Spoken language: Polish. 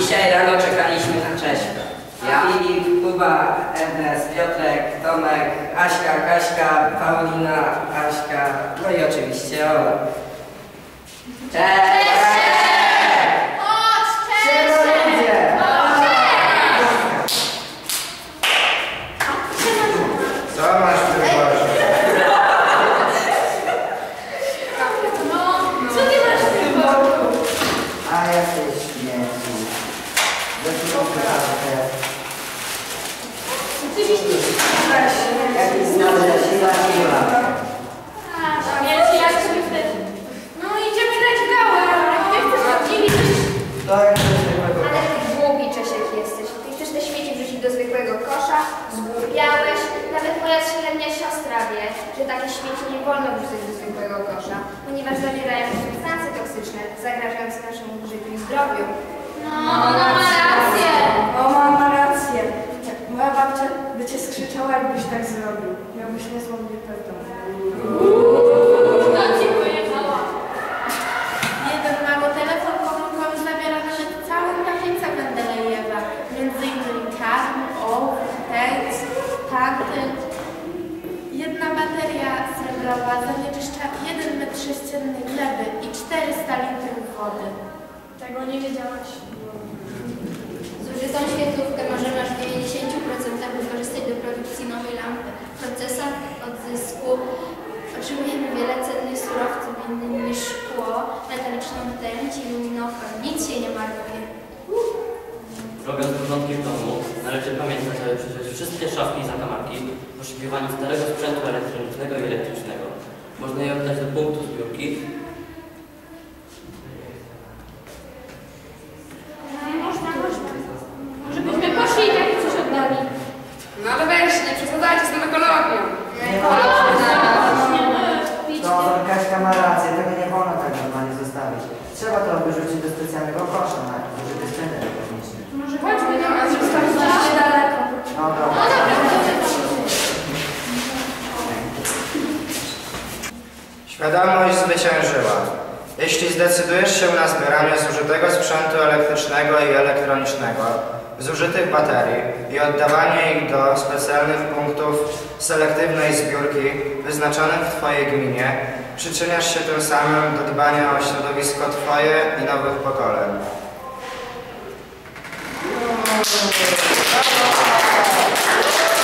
Dzisiaj rano czekaliśmy na Cześka. Ja, Filip, Kuba, Ernest, Piotrek, Tomek, Aśka, Kaśka, Paulina, Aśka, no i oczywiście Ola. Cześć! Co masz w tym worze? No, co ty masz w tym worku? A jakieś śmieci. Jakiś znaleźć siła. Śmieci, jak sobie wtedy. No idziemy grać w gałę, ale gdzie chcesz oddzielić? Ale ty głupi, Czesiek, jesteś. Ty chcesz te śmieci wrzucić do zwykłego kosza, zgłupiałeś. Nawet moja średnia siostra wie, że takie śmieci nie wolno wrzucać do zwykłego kosza, ponieważ zawierają substancje toksyczne, zagrażające naszemu życiu i zdrowiu. No, ona ma rację. O, mama rację. Moja babcia by cię skrzyczała, jakbyś tak zrobił. Miałbyś niezłą niepewną. No ci pojechała. Jeden mało telefon komórkowy zawiera nawet całą taclicę Mendelejewa. Między innymi karm, ołów, tęc, tantyn. Jedna bateria srebrowa zanieczyszcza 1 metr sześcienny gleby i 400 litrów wody. Tego nie wiedziałaś. Zużytą świetlówkę możemy aż w 90% wykorzystać do produkcji nowej lampy. W procesach odzysku otrzymujemy wiele cennych surowców, m.in. szkło, metaliczną rtęć i luminofar. Nic się nie marnuje. Robiąc porządki w domu, należy pamiętać, aby przeżyć wszystkie szafki i zakamarki w poszukiwaniu starego sprzętu elektronicznego i elektrycznego. Można je oddać do punktu zbiórki. Żebyśmy poszli i takie coś oddali. No ale weź, nie przesadzajcie z tym ekologią. To Kaśka ma rację, tego nie wolno tak normalnie zostawić. Trzeba to wyrzucić do specjalnego kosza na zużyty sprzęt elektroniczny. Może chodźmy do nas, zostawić daleko. No dobra. Świadomość zwyciężyła. Jeśli zdecydujesz się na zbieranie zużytego sprzętu elektrycznego i elektronicznego, zużytych baterii i oddawanie ich do specjalnych punktów selektywnej zbiórki wyznaczonych w Twojej gminie, przyczyniasz się tym samym do dbania o środowisko Twoje i nowych pokoleń. Brawo!